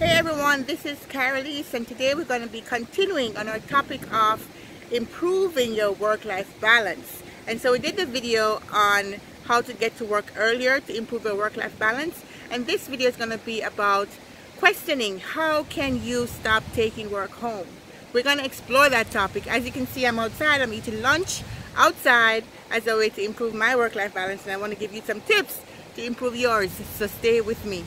Hey everyone, this is Karaleise, and today we're going to be continuing on our topic of improving your work-life balance. And so we did the video on how to get to work earlier to improve your work-life balance, and this video is going to be about questioning how can you stop taking work home. We're going to explore that topic. As you can see, I'm outside. I'm eating lunch outside as a way to improve my work-life balance, and I want to give you some tips to improve yours, so stay with me.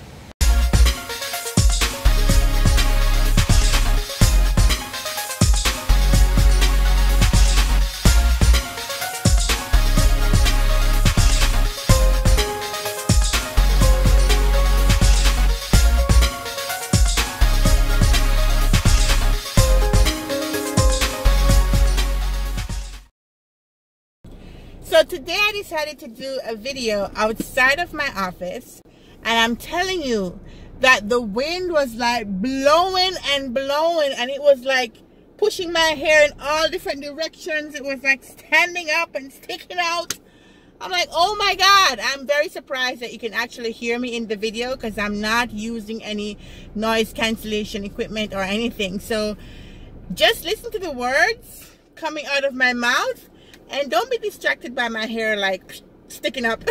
So today I decided to do a video outside of my office, and I'm telling you that the wind was like blowing and blowing, and it was like pushing my hair in all different directions. It was like standing up and sticking out. I'm like, oh my God. I'm very surprised that you can actually hear me in the video because I'm not using any noise cancellation equipment or anything. So just listen to the words coming out of my mouth. And don't be distracted by my hair like sticking up.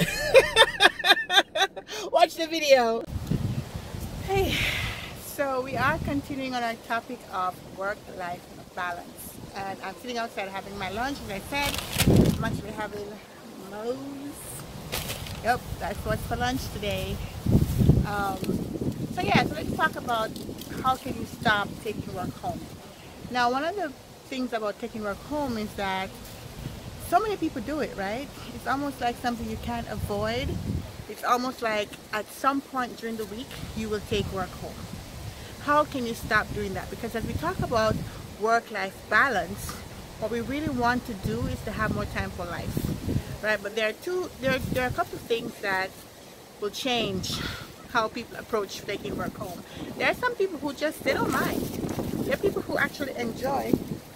Watch the video. Hey, so we are continuing on our topic of work-life balance. And I'm sitting outside having my lunch. As I said, I'm actually having Moe's. Yep, that's what's for lunch today. So let's talk about how can you stop taking work home. Now, one of the things about taking work home is that so many people do it, right? It's almost like something you can't avoid. It's almost like at some point during the week, you will take work home. How can you stop doing that? Because as we talk about work-life balance, what we really want to do is to have more time for life, right? But there are a couple of things that will change how people approach taking work home. There are some people who just, they don't mind. There are people who actually enjoy.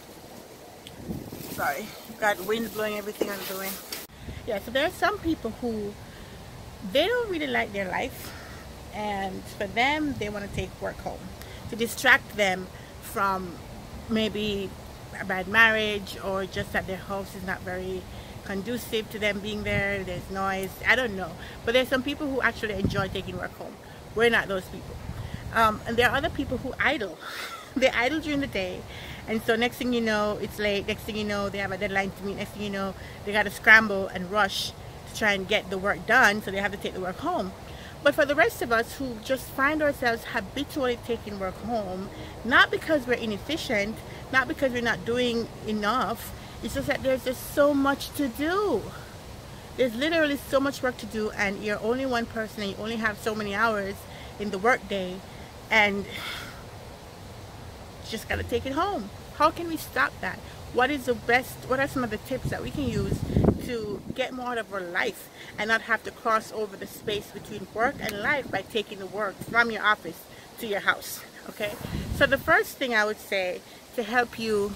Sorry. Got wind blowing everything I'm doing. Yeah, so there are some people who they don't really like their life, and for them they want to take work home to distract them from maybe a bad marriage, or just that their house is not very conducive to them being there. There's noise, I don't know, but there's some people who actually enjoy taking work home. We're not those people. And there are other people who idle. They idle during the day, and so next thing you know, it's late. Next thing you know, they have a deadline to meet. Next thing you know, they got to scramble and rush to try and get the work done, so they have to take the work home. But for the rest of us who just find ourselves habitually taking work home, not because we're inefficient, not because we're not doing enough, it's just that there's just so much to do. There's literally so much work to do, and you're only one person, and you only have so many hours in the work day, and just got to take it home. How can we stop that? What are some of the tips that we can use to get more out of our life and not have to cross over the space between work and life by taking the work from your office to your house? Okay, so the first thing I would say to help you,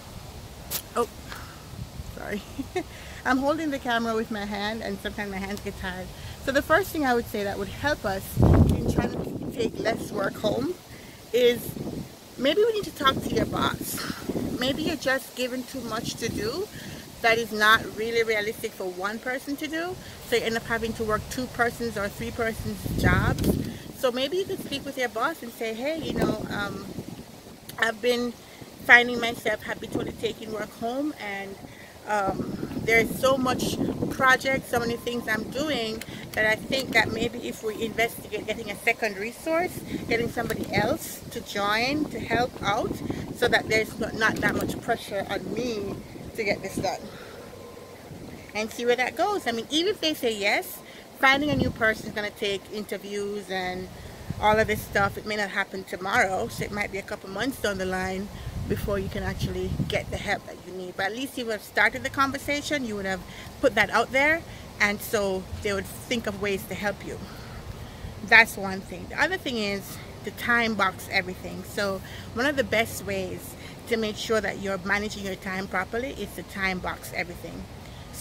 I'm holding the camera with my hand, and sometimes my hands get tired. So the first thing I would say that would help us in trying to take less work home is maybe we need to talk to your boss. Maybe you're just given too much to do that is not really realistic for one person to do, so you end up having to work 2 persons or 3 persons jobs. So maybe you could speak with your boss and say, hey, I've been finding myself habitually taking work home, and there's so much projects, so many things I'm doing, that I think that maybe if we investigate getting a second resource, getting somebody else to join to help out, so that there's not that much pressure on me to get this done, and see where that goes. I mean, even if they say yes, finding a new person is going to take interviews and all of this stuff. It may not happen tomorrow, so it might be a couple months down the line before you can actually get the help that you need. But at least you would have started the conversation, you would have put that out there, and so they would think of ways to help you. That's one thing. The other thing is to time box everything. So one of the best ways to make sure that you're managing your time properly is to time box everything.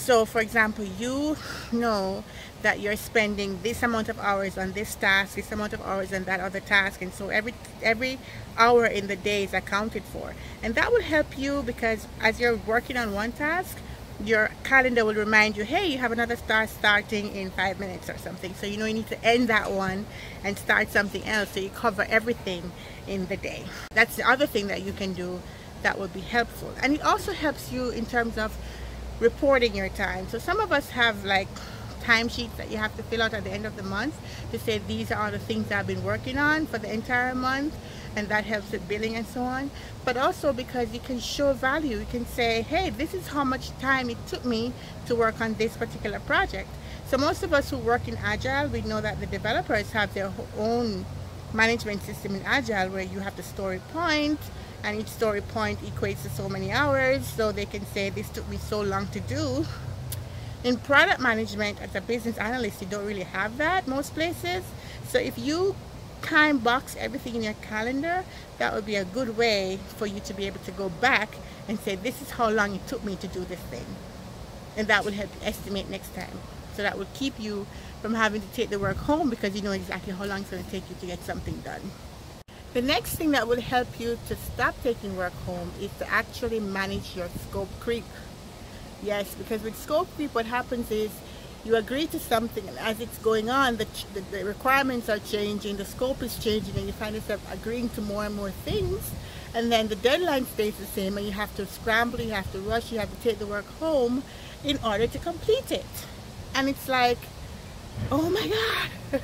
So for example, you know that you're spending this amount of hours on this task, this amount of hours on that other task, and so every hour in the day is accounted for. And that will help you, because as you're working on one task, your calendar will remind you, hey, you have another task starting in 5 minutes or something. So you know you need to end that one and start something else, so you cover everything in the day. That's the other thing that you can do that will be helpful. And it also helps you in terms of reporting your time. So some of us have like timesheets that you have to fill out at the end of the month to say these are the things that I've been working on for the entire month, and that helps with billing and so on. But also because you can show value, you can say, hey, this is how much time it took me to work on this particular project. So most of us who work in Agile, we know that the developers have their own management system in Agile where you have the story point, and each story point equates to so many hours, so they can say this took me so long to do. In product management, as a business analyst, you don't really have that most places. So if you time box everything in your calendar, that would be a good way for you to be able to go back and say, this is how long it took me to do this thing. And that will help you estimate next time. So that will keep you from having to take the work home, because you know exactly how long it's going to take you to get something done. The next thing that will help you to stop taking work home is to actually manage your scope creep. Yes, because with scope creep, what happens is you agree to something, and as it's going on, the requirements are changing, the scope is changing, and you find yourself agreeing to more and more things, and then the deadline stays the same, and you have to scramble, you have to rush, you have to take the work home in order to complete it. And it's like, oh my God,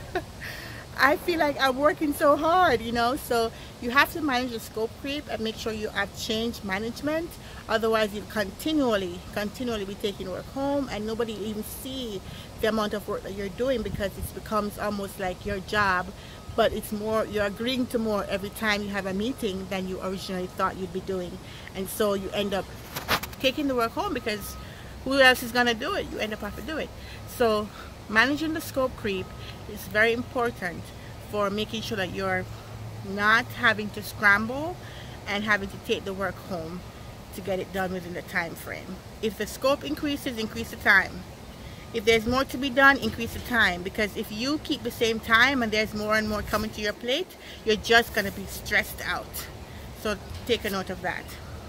I feel like I'm working so hard, you know. So you have to manage the scope creep and make sure you have change management. Otherwise, you'll continually be taking work home, and nobody will even see the amount of work that you're doing, because it becomes almost like your job, but it's more, you're agreeing to more every time you have a meeting than you originally thought you'd be doing. And so you end up taking the work home, because who else is going to do it? You end up having to do it. So managing the scope creep is very important for making sure that you're not having to scramble and having to take the work home to get it done within the time frame. If the scope increases, increase the time. If there's more to be done, increase the time, because if you keep the same time and there's more and more coming to your plate, you're just going to be stressed out. So take a note of that.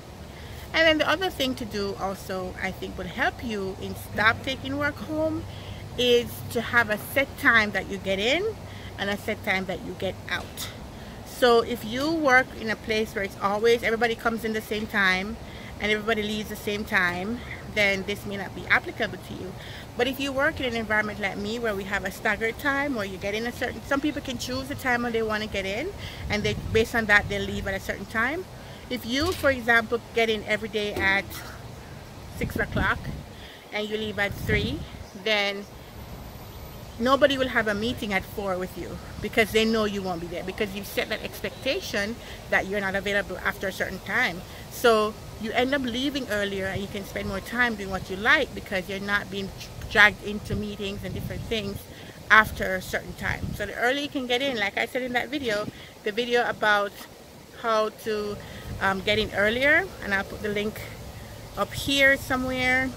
And then the other thing to do also, I think, would help you in stop taking work home, is to have a set time that you get in and a set time that you get out. So if you work in a place where it's always everybody comes in the same time and everybody leaves the same time, then this may not be applicable to you. But if you work in an environment like me, where we have a staggered time, where you get in a certain, some people can choose the time when they want to get in, and they, based on that, they'll leave at a certain time. If you, for example, get in every day at 6 o'clock and you leave at 3, then nobody will have a meeting at 4 with you, because they know you won't be there, because you've set that expectation that you're not available after a certain time. So you end up leaving earlier, and you can spend more time doing what you like, because you're not being dragged into meetings and different things after a certain time. So the earlier you can get in, like I said in that video, the video about how to get in earlier, and I'll put the link up here somewhere,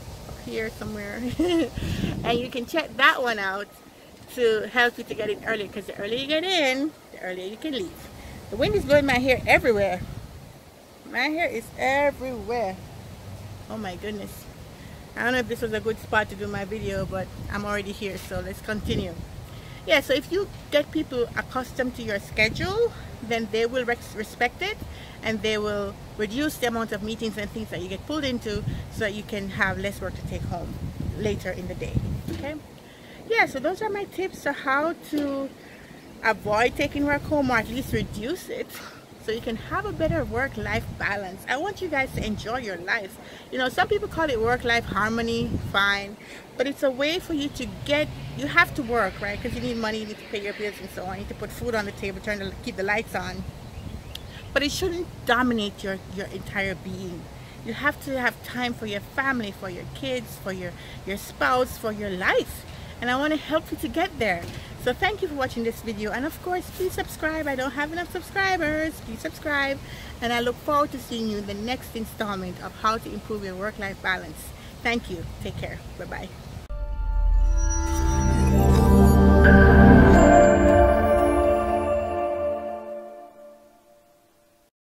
and you can check that one out to help you to get in earlier, because the earlier you get in, the earlier you can leave. The wind is blowing my hair everywhere. My hair is everywhere. Oh my goodness. I don't know if this was a good spot to do my video, but I'm already here, so let's continue. Yeah, so if you get people accustomed to your schedule, then they will respect it, and they will reduce the amount of meetings and things that you get pulled into, so that you can have less work to take home later in the day. Okay? Yeah, so those are my tips on how to avoid taking work home, or at least reduce it, so you can have a better work-life balance. I want you guys to enjoy your life. You know, some people call it work-life harmony, fine, but it's a way for you to get, you have to work, right? Because you need money, you need to pay your bills and so on. You need to put food on the table, keep the lights on. But it shouldn't dominate your entire being. You have to have time for your family, for your kids, for your spouse, for your life. And I want to help you to get there. So thank you for watching this video, and of course, please subscribe. I don't have enough subscribers. Please subscribe, and I look forward to seeing you in the next installment of how to improve your work-life balance. Thank you. Take care. Bye-bye.